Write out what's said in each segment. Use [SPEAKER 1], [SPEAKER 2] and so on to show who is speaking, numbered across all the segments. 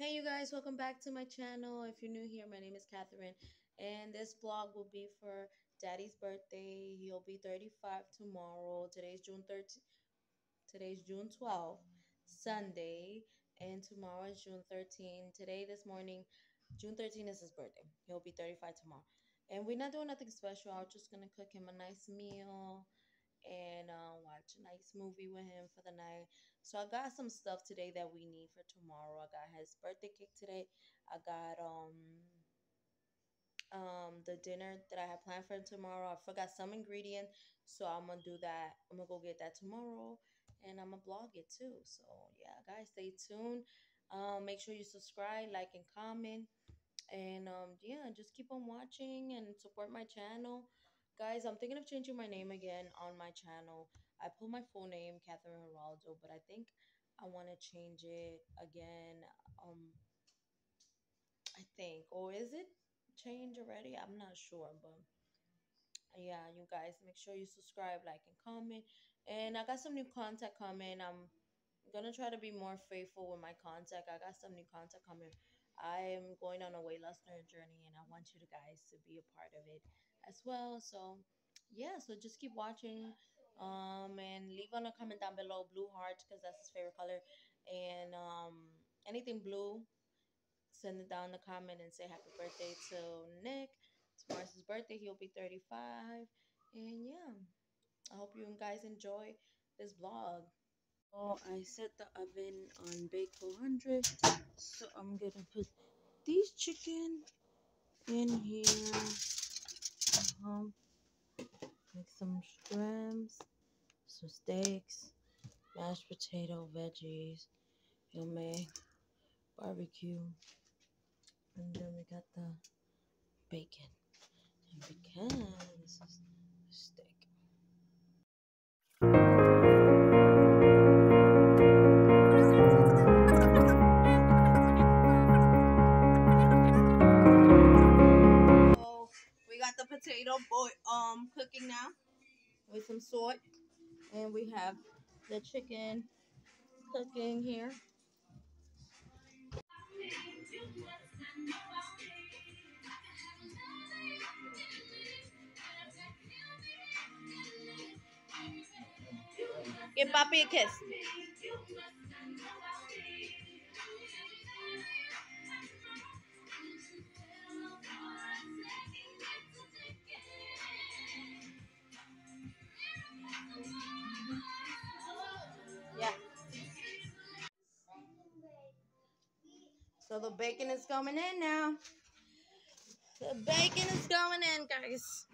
[SPEAKER 1] Hey you guys, welcome back to my channel. If you're new here, my name is Catherine, and this vlog will be for Daddy's birthday. He'll be 35 tomorrow. Today's June 13th. Today's June 12th, Sunday, and tomorrow is June 13th. This morning, June 13th is his birthday. He'll be 35 tomorrow. And we're not doing nothing special. I'm just gonna cook him a nice meal and watch a nice movie with him for the night. So I got some stuff today that we need for tomorrow. I got his birthday cake today. I got the dinner that I have planned for tomorrow. I forgot some ingredient, so I'm gonna do that. I'm gonna go get that tomorrow, and I'm gonna blog it too. So yeah, guys, stay tuned. Make sure you subscribe, like, and comment, and yeah, just keep on watching and support my channel. Guys, I'm thinking of changing my name again on my channel. I put my full name, Catherine Geraldo, but I think I want to change it again. Um, I think, or is it changed already? I'm not sure, but yeah, you guys make sure you subscribe, like, and comment. And I got some new content coming. I'm gonna try to be more faithful with my content. I got some new content coming. I am going on a weight loss journey, and I want you guys to be a part of it as well. So yeah, so just keep watching. And leave on a comment down below blue hearts because that's his favorite color, and anything blue, send it down in the comment and say happy birthday to Nick. Tomorrow's his birthday. He'll be 35. And yeah, I hope you guys enjoy this vlog. Oh, I set the oven on bake 400. So I'm going to put these chicken in here. Make some scrams, some steaks, mashed potato, veggies, make barbecue. And then we got the bacon. And because this is steak. So we got the potato cooking now with some salt, and we have the chicken cooking here. Give Papi a kiss. Yeah. So the bacon is going in now. The bacon is going in, guys.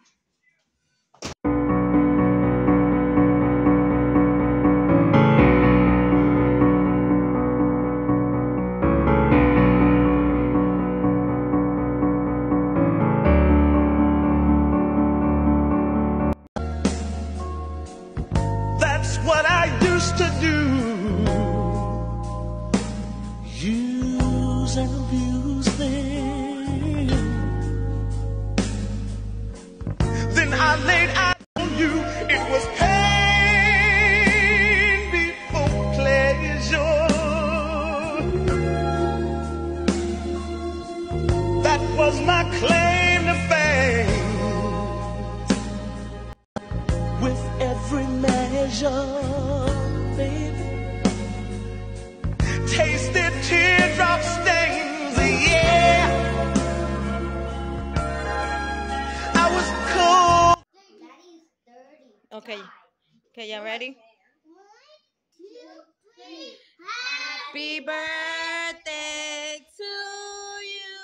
[SPEAKER 2] That's what I used to do. Use and abuse them. Then I laid out on you. It was pain before pleasure. That was my claim to fame. With every measure, baby, tasted teardrop stains, yeah. I was cold.
[SPEAKER 1] Okay. Okay, y'all ready? 1, 2, 3. Happy birthday to you.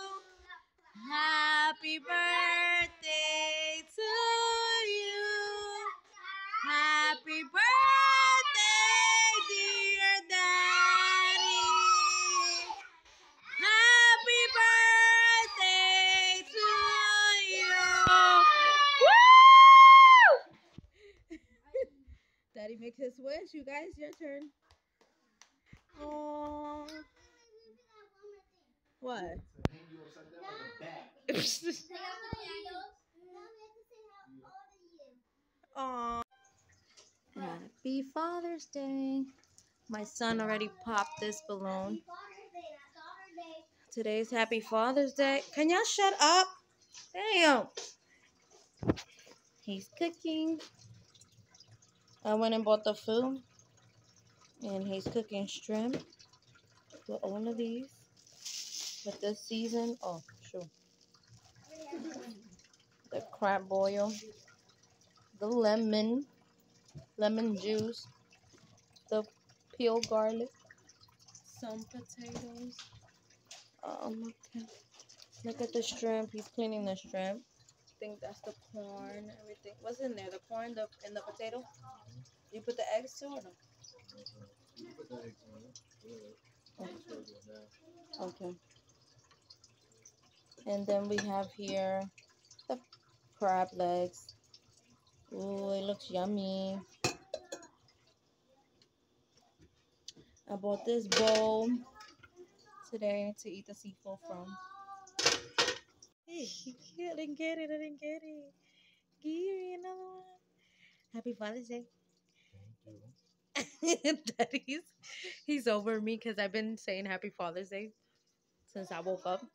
[SPEAKER 1] Happy birthday to you. Happy birthday, dear Daddy. Happy birthday to you. Woo! Daddy makes his wish. You guys, your turn. Oh. What? Aw. Happy Father's Day. My son already popped this balloon. Today's Happy Father's Day. Can y'all shut up? Damn. He's cooking. I went and bought the food. And he's cooking shrimp with all of these. With this season. Oh, sure. The crab boil. The lemon juice. The peeled garlic. Some potatoes. Okay. Look at the shrimp. He's cleaning the shrimp. I think that's the corn. Everything. What's in there? The corn, and the potato. You put the eggs too, or no? Okay. And then we have here the crab legs. Ooh, it looks yummy. I bought this bowl today to eat the seafood from. I didn't get it. Give me another one. Happy Father's Day. Daddy's, he's over me because I've been saying Happy Father's Day since I woke up.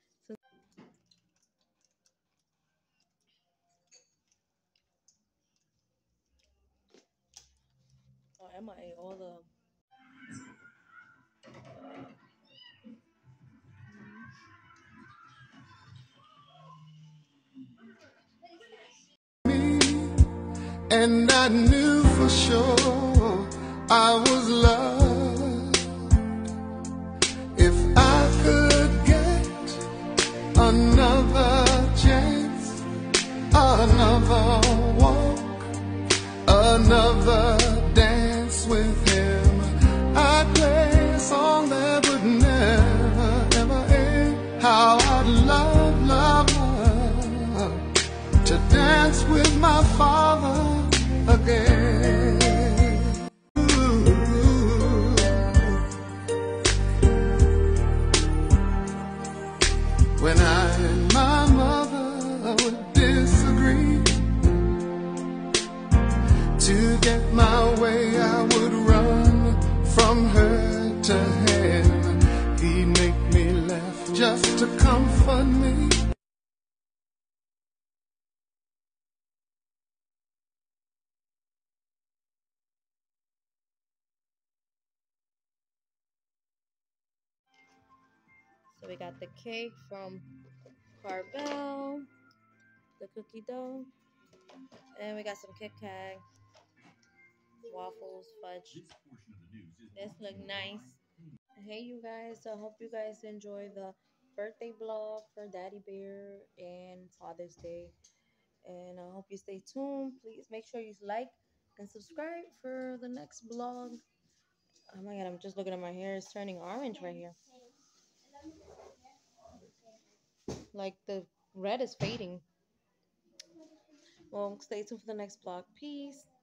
[SPEAKER 1] Oh, Emma ate all the.
[SPEAKER 2] And I knew for sure I was loved. If I could get another chance, another walk, another dance with him, I'd play a song that would never, ever end. How I'd love, love, love to dance with my father again. When I and my mother would disagree, to get my way I would run from her to him. He'd make me laugh just to comfort me.
[SPEAKER 1] So we got the cake from Carvel, the cookie dough, and we got some Kit Kat, waffles, fudge. This look nice. Hey, you guys. I hope you guys enjoy the birthday vlog for Daddy Bear and Father's Day. And I hope you stay tuned. Please make sure you like and subscribe for the next vlog. Oh my god, I'm just looking at my hair. It's turning orange right here. Like the red is fading. Well, stay tuned for the next vlog. Peace.